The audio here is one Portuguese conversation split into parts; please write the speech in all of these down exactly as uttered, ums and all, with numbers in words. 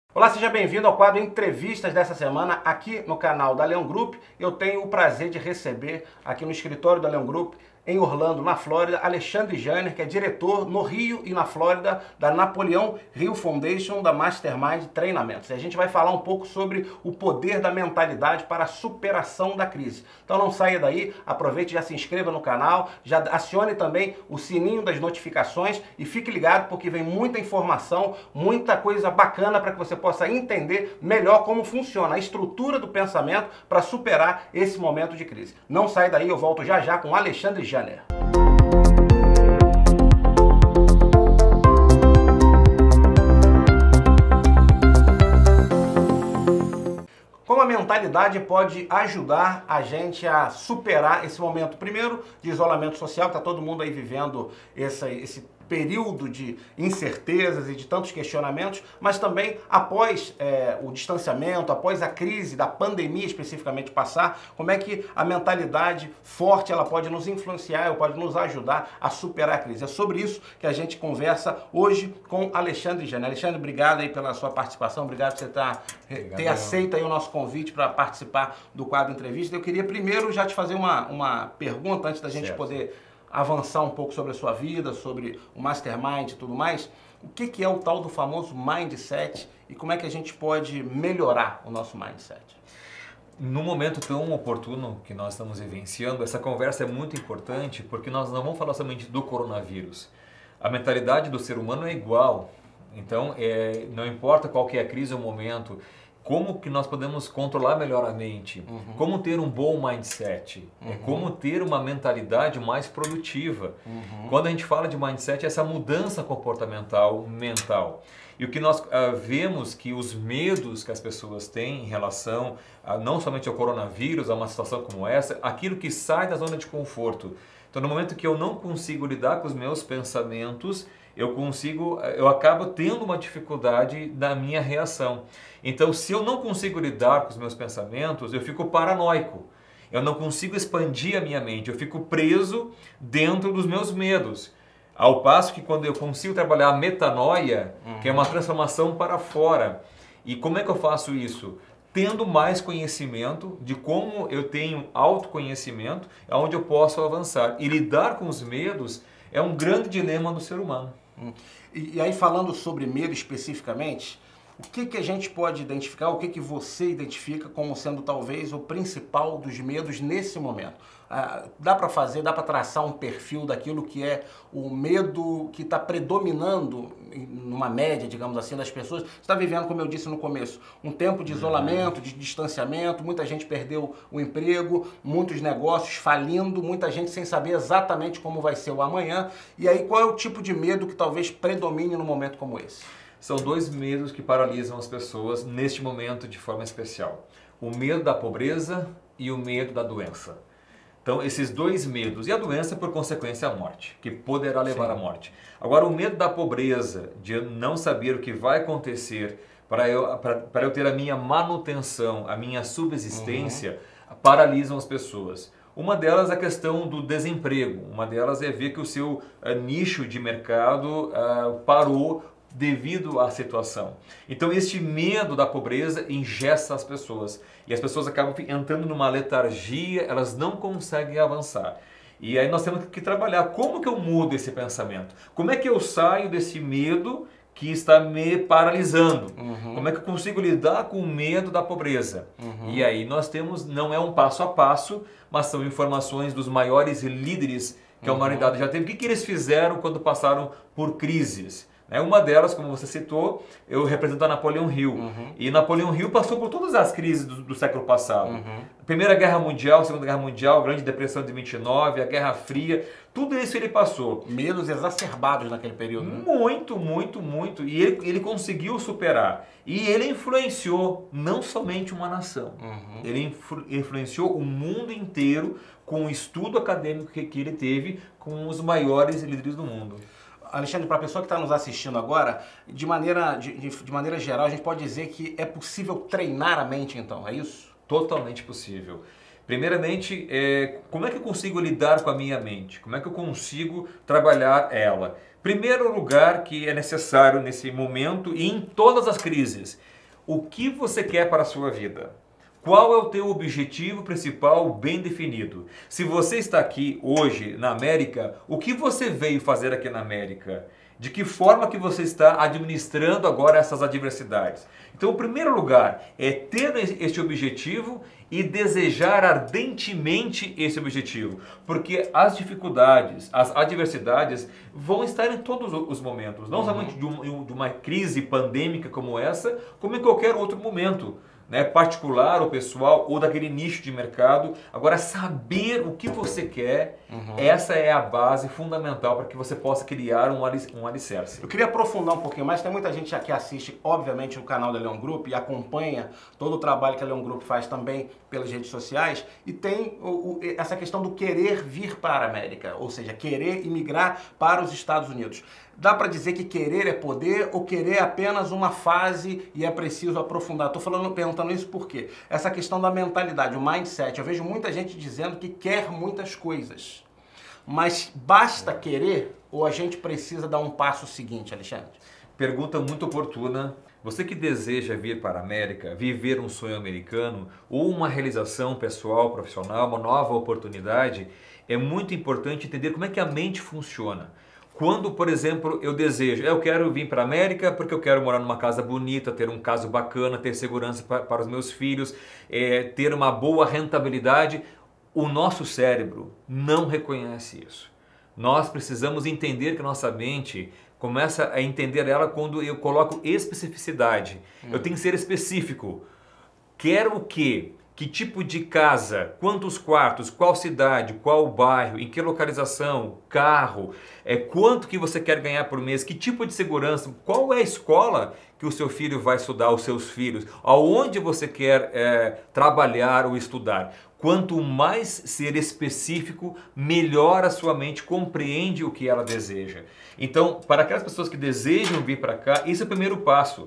Olá, seja bem-vindo ao quadro Entrevistas dessa semana aqui no canal da Leão Group. Eu tenho o prazer de receber aqui no escritório da Leão Group, em Orlando, na Flórida, Alexandre Janer, que é diretor no Rio e na Flórida da Napoleão Hill Foundation, da Mastermind Treinamentos. E a gente vai falar um pouco sobre o poder da mentalidade para a superação da crise. Então não saia daí, aproveite, já se inscreva no canal, já acione também o sininho das notificações e fique ligado porque vem muita informação, muita coisa bacana para que você possa entender melhor como funciona a estrutura do pensamento para superar esse momento de crise. Não saia daí, eu volto já já com Alexandre Janer. Como a mentalidade pode ajudar a gente a superar esse momento, primeiro, de isolamento social, que está todo mundo aí vivendo esse, esse período de incertezas e de tantos questionamentos, mas também após é, o distanciamento, após a crise da pandemia especificamente passar, como é que a mentalidade forte ela pode nos influenciar, ou pode nos ajudar a superar a crise. É sobre isso que a gente conversa hoje com Alexandre Janer. Alexandre, obrigado aí pela sua participação, obrigado por você tá, ter aceito aí o nosso convite para participar do quadro Entrevista. Eu queria primeiro já te fazer uma, uma pergunta antes da gente certo. poder avançar um pouco sobre a sua vida, sobre o Mastermind e tudo mais. O que, que é o tal do famoso Mindset e como é que a gente pode melhorar o nosso Mindset? No momento tão oportuno que nós estamos vivenciando, essa conversa é muito importante porque nós não vamos falar somente do coronavírus. A mentalidade do ser humano é igual, então é, não importa qual que é a crise ou o momento, como que nós podemos controlar melhor a mente, uhum. como ter um bom mindset, uhum. é como ter uma mentalidade mais produtiva. Uhum. Quando a gente fala de mindset, é essa mudança comportamental, mental. E o que nós uh, vemos que os medos que as pessoas têm em relação a, não somente ao coronavírus, a uma situação como essa, aquilo que sai da zona de conforto. Então, no momento que eu não consigo lidar com os meus pensamentos, eu consigo, eu acabo tendo uma dificuldade na minha reação. Então, se eu não consigo lidar com os meus pensamentos, eu fico paranoico. Eu não consigo expandir a minha mente, eu fico preso dentro dos meus medos. Ao passo que quando eu consigo trabalhar a metanoia, uhum. que é uma transformação para fora. E como é que eu faço isso? Tendo mais conhecimento de como eu tenho autoconhecimento, aonde eu posso avançar. E lidar com os medos é um grande dilema do ser humano. E, e aí falando sobre medo especificamente, o que, que a gente pode identificar, o que, que você identifica como sendo talvez o principal dos medos nesse momento? Ah, dá para fazer, dá para traçar um perfil daquilo que é o medo que está predominando numa média, digamos assim, das pessoas? Você está vivendo, como eu disse no começo, um tempo de isolamento, de distanciamento, muita gente perdeu o emprego, muitos negócios falindo, muita gente sem saber exatamente como vai ser o amanhã. E aí qual é o tipo de medo que talvez predomine num momento como esse? São dois medos que paralisam as pessoas neste momento de forma especial. O medo da pobreza e o medo da doença. Então, esses dois medos, e a doença, por consequência, a morte, que poderá levar Sim. à morte. Agora, o medo da pobreza, de não saber o que vai acontecer para eu, para, para eu ter a minha manutenção, a minha subsistência, uhum. paralisam as pessoas. Uma delas é a questão do desemprego, uma delas é ver que o seu uh, nicho de mercado uh, parou devido à situação. Então este medo da pobreza engessa as pessoas e as pessoas acabam entrando numa letargia, elas não conseguem avançar. E aí nós temos que trabalhar como que eu mudo esse pensamento, como é que eu saio desse medo que está me paralisando, uhum. como é que eu consigo lidar com o medo da pobreza. Uhum. E aí nós temos, não é um passo a passo, mas são informações dos maiores líderes que a humanidade já teve. O que, que eles fizeram quando passaram por crises? É uma delas, como você citou, eu represento a Napoleão Hill. Uhum. E Napoleão Hill passou por todas as crises do, do século passado. Uhum. Primeira Guerra Mundial, Segunda Guerra Mundial, Grande Depressão de vinte e nove, a Guerra Fria, tudo isso ele passou. Medos exacerbados naquele período. Né? Muito, muito, muito. E ele, ele conseguiu superar. E ele influenciou não somente uma nação. Uhum. Ele influ, influenciou o mundo inteiro com o estudo acadêmico que, que ele teve com os maiores líderes do mundo. Alexandre, para a pessoa que está nos assistindo agora, de maneira, de, de, de maneira geral, a gente pode dizer que é possível treinar a mente, então, é isso? Totalmente possível. Primeiramente, é, como é que eu consigo lidar com a minha mente? Como é que eu consigo trabalhar ela? Primeiro lugar que é necessário nesse momento e em todas as crises o que você quer para a sua vida. Qual é o teu objetivo principal bem definido? Se você está aqui hoje na América, o que você veio fazer aqui na América? De que forma que você está administrando agora essas adversidades? Então, o primeiro lugar é ter este objetivo e desejar ardentemente esse objetivo. Porque as dificuldades, as adversidades vão estar em todos os momentos. Não somente de, um, de uma crise pandêmica como essa, como em qualquer outro momento. Né, particular ou pessoal, ou daquele nicho de mercado. Agora, saber o que você quer, uhum. essa é a base fundamental para que você possa criar um, alic um alicerce. Eu queria aprofundar um pouquinho mais. Tem muita gente aqui que assiste, obviamente, o canal da Leon Group e acompanha todo o trabalho que a Leon Group faz também pelas redes sociais. E tem o, o, essa questão do querer vir para a América, ou seja, querer imigrar para os Estados Unidos. Dá para dizer que querer é poder ou querer é apenas uma fase e é preciso aprofundar? Estou falando, perguntando isso por quê? Essa questão da mentalidade, o mindset. Eu vejo muita gente dizendo que quer muitas coisas. Mas basta querer ou a gente precisa dar um passo seguinte, Alexandre? Pergunta muito oportuna. Você que deseja vir para a América, viver um sonho americano ou uma realização pessoal, profissional, uma nova oportunidade, é muito importante entender como é que a mente funciona. Quando, por exemplo, eu desejo, eu quero vir para a América porque eu quero morar numa casa bonita, ter um caso bacana, ter segurança para, para os meus filhos, é, ter uma boa rentabilidade, o nosso cérebro não reconhece isso. Nós precisamos entender que nossa mente começa a entender ela quando eu coloco especificidade. Hum. Eu tenho que ser específico. Quero o quê? Que tipo de casa, quantos quartos, qual cidade, qual bairro, em que localização, carro, é, quanto que você quer ganhar por mês, que tipo de segurança, qual é a escola que o seu filho vai estudar, os seus filhos, aonde você quer é, trabalhar ou estudar. Quanto mais ser específico, melhor a sua mente compreende o que ela deseja. Então, para aquelas pessoas que desejam vir para cá, esse é o primeiro passo.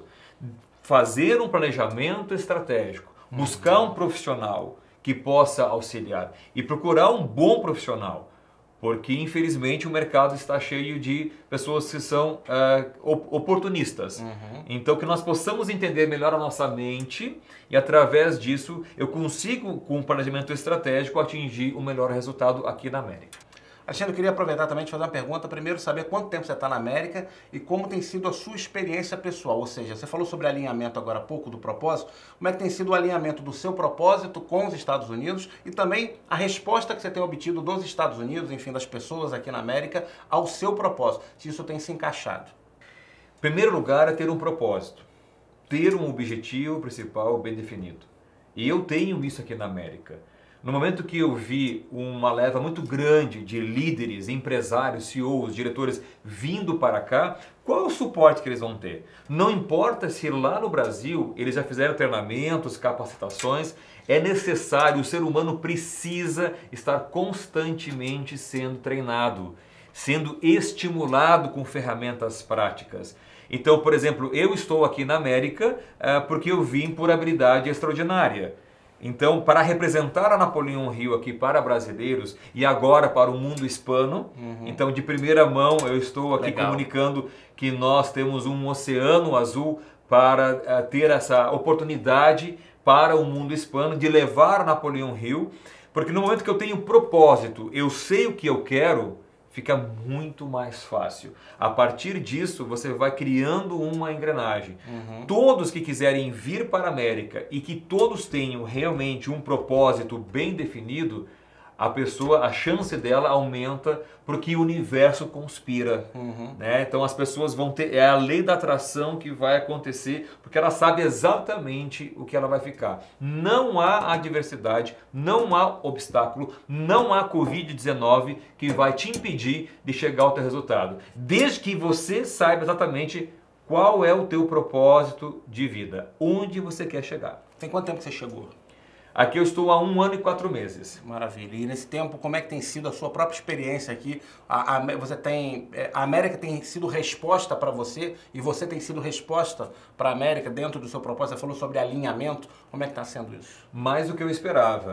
Fazer um planejamento estratégico. Buscar um profissional que possa auxiliar e procurar um bom profissional, porque infelizmente o mercado está cheio de pessoas que são uh, oportunistas. Uhum. Então que nós possamos entender melhor a nossa mente e através disso eu consigo, com um planejamento estratégico, atingir o melhor resultado aqui na América. Alexandre, eu queria aproveitar também de fazer uma pergunta. Primeiro, saber quanto tempo você está na América e como tem sido a sua experiência pessoal. Ou seja, você falou sobre alinhamento agora há pouco do propósito. Como é que tem sido o alinhamento do seu propósito com os Estados Unidos e também a resposta que você tem obtido dos Estados Unidos, enfim, das pessoas aqui na América, ao seu propósito, se isso tem se encaixado? Primeiro lugar é ter um propósito, ter um objetivo principal bem definido. E eu tenho isso aqui na América. No momento que eu vi uma leva muito grande de líderes, empresários, C E Os, diretores vindo para cá, qual é o suporte que eles vão ter? Não importa se lá no Brasil eles já fizeram treinamentos, capacitações, é necessário, o ser humano precisa estar constantemente sendo treinado, sendo estimulado com ferramentas práticas. Então, por exemplo, eu estou aqui na América uh, porque eu vim por habilidade extraordinária. Então, para representar a Napoleon Hill aqui para brasileiros e agora para o mundo hispano, uhum. então de primeira mão eu estou aqui Legal. comunicando que nós temos um oceano azul para uh, ter essa oportunidade para o mundo hispano de levar a Napoleon Hill, porque no momento que eu tenho propósito, eu sei o que eu quero, fica muito mais fácil. A partir disso, você vai criando uma engrenagem. Uhum. Todos que quiserem vir para a América e que todos tenham realmente um propósito bem definido, a pessoa, a chance dela aumenta porque o universo conspira. Uhum. Né? Então as pessoas vão ter, é a lei da atração que vai acontecer, porque ela sabe exatamente o que ela vai ficar. Não há adversidade, não há obstáculo, não há covid dezenove que vai te impedir de chegar ao teu resultado. Desde que você saiba exatamente qual é o teu propósito de vida, onde você quer chegar. Tem quanto tempo que você chegou? Aqui eu estou há um ano e quatro meses. Maravilha. E nesse tempo, como é que tem sido a sua própria experiência aqui? A, a, você tem, a América tem sido resposta para você e você tem sido resposta para a América dentro do seu propósito? Você falou sobre alinhamento. Como é que está sendo isso? Mais do que eu esperava.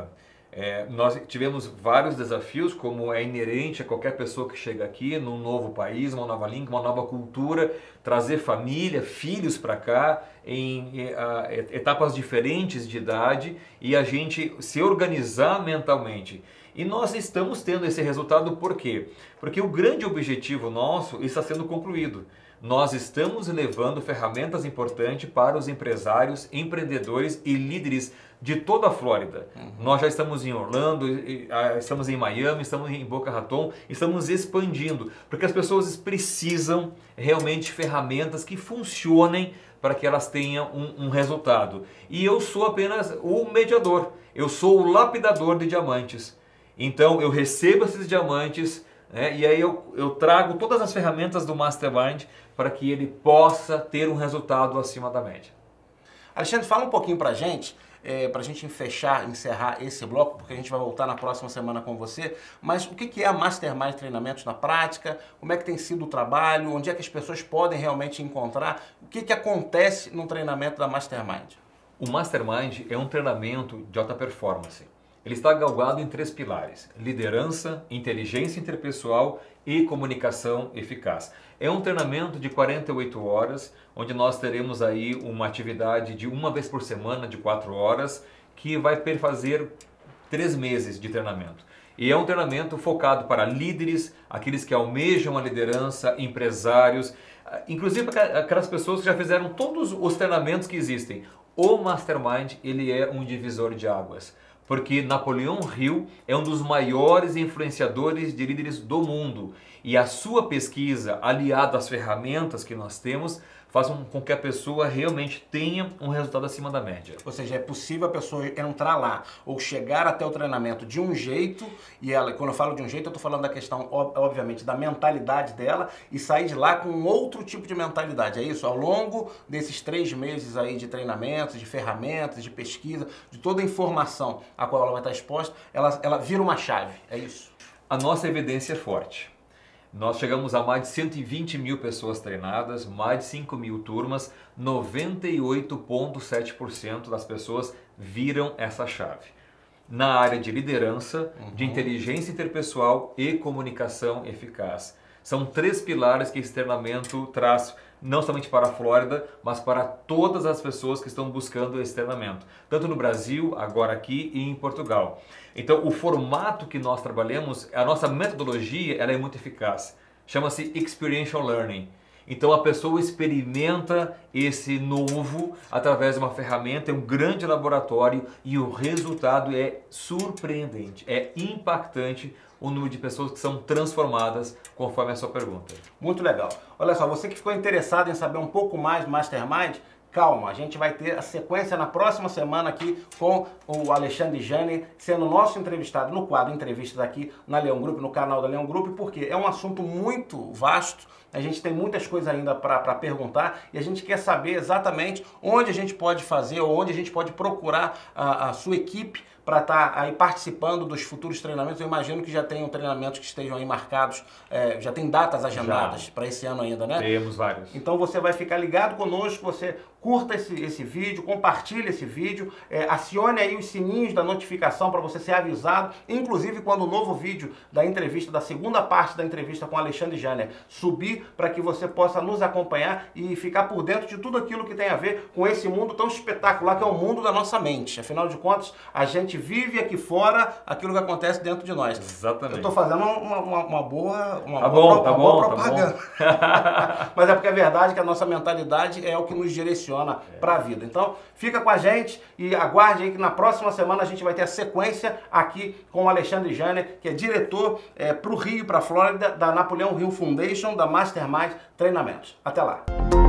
É, nós tivemos vários desafios, como é inerente a qualquer pessoa que chega aqui, num novo país, uma nova língua, uma nova cultura, trazer família, filhos para cá, em, em a, etapas diferentes de idade, e a gente se organizar mentalmente. E nós estamos tendo esse resultado por quê? Porque o grande objetivo nosso está sendo concluído. Nós estamos levando ferramentas importantes para os empresários, empreendedores e líderes de toda a Flórida. Uhum. Nós já estamos em Orlando, estamos em Miami, estamos em Boca Raton, estamos expandindo, porque as pessoas precisam realmente de ferramentas que funcionem para que elas tenham um, um resultado. E eu sou apenas o mediador, eu sou o lapidador de diamantes. Então eu recebo esses diamantes, né, e aí eu, eu trago todas as ferramentas do Mastermind para que ele possa ter um resultado acima da média. Alexandre, fala um pouquinho para a gente, é, para a gente fechar, encerrar esse bloco, porque a gente vai voltar na próxima semana com você, mas o que é a Mastermind Treinamentos na prática, como é que tem sido o trabalho, onde é que as pessoas podem realmente encontrar, o que, que acontece no treinamento da Mastermind? O Mastermind é um treinamento de alta performance. Ele está galgado em três pilares: liderança, inteligência interpessoal e comunicação eficaz. É um treinamento de quarenta e oito horas, onde nós teremos aí uma atividade de uma vez por semana, de quatro horas, que vai perfazer três meses de treinamento. E é um treinamento focado para líderes, aqueles que almejam a liderança, empresários, inclusive aquelas pessoas que já fizeram todos os treinamentos que existem. O Mastermind, ele é um divisor de águas, porque Napoleão Hill é um dos maiores influenciadores de líderes do mundo. E a sua pesquisa, aliada às ferramentas que nós temos, faz com que a pessoa realmente tenha um resultado acima da média. Ou seja, é possível a pessoa entrar lá ou chegar até o treinamento de um jeito, e ela, quando eu falo de um jeito, eu estou falando da questão, obviamente, da mentalidade dela, e sair de lá com outro tipo de mentalidade. É isso? Ao longo desses três meses aí de treinamentos, de ferramentas, de pesquisa, de toda a informação a qual ela vai estar exposta, ela, ela vira uma chave. É isso? A nossa evidência é forte. Nós chegamos a mais de cento e vinte mil pessoas treinadas, mais de cinco mil turmas, noventa e oito vírgula sete por cento das pessoas viram essa chave. Na área de liderança, uhum. de inteligência interpessoal e comunicação eficaz. São três pilares que esse treinamento traz, não somente para a Flórida, mas para todas as pessoas que estão buscando esse treinamento, tanto no Brasil, agora aqui e em Portugal. Então, o formato que nós trabalhamos, a nossa metodologia, ela é muito eficaz. Chama-se Experiential Learning. Então, a pessoa experimenta esse novo através de uma ferramenta, é um grande laboratório e o resultado é surpreendente, é impactante o número de pessoas que são transformadas conforme a sua pergunta. Muito legal. Olha só, você que ficou interessado em saber um pouco mais do Mastermind, calma, a gente vai ter a sequência na próxima semana aqui com o Alexandre Jane sendo nosso entrevistado no quadro Entrevistas aqui na Leão Group, no canal da Leão Group, porque é um assunto muito vasto, a gente tem muitas coisas ainda para perguntar e a gente quer saber exatamente onde a gente pode fazer ou onde a gente pode procurar a, a sua equipe para estar tá aí participando dos futuros treinamentos. Eu imagino que já tenham treinamentos que estejam aí marcados, é, já tem datas agendadas para esse ano ainda, né? Temos vários. Então você vai ficar ligado conosco, você curta esse, esse vídeo, compartilhe esse vídeo, é, acione aí os sininhos da notificação para você ser avisado, inclusive quando o novo vídeo da entrevista, da segunda parte da entrevista com Alexandre Janer subir, para que você possa nos acompanhar e ficar por dentro de tudo aquilo que tem a ver com esse mundo tão espetacular que é o mundo da nossa mente. Afinal de contas, a gente vive aqui fora aquilo que acontece dentro de nós. Exatamente. Eu estou fazendo uma, uma, uma boa, uma tá boa, bom, tá uma bom, boa propaganda. Tá bom. Mas é porque é verdade que a nossa mentalidade é o que nos direciona é. para a vida. Então, fica com a gente e aguarde aí que na próxima semana a gente vai ter a sequência aqui com o Alexandre Janer, que é diretor é, para o Rio e para a Flórida da Napoleão Hill Foundation, da Mastermind Treinamentos. Até lá!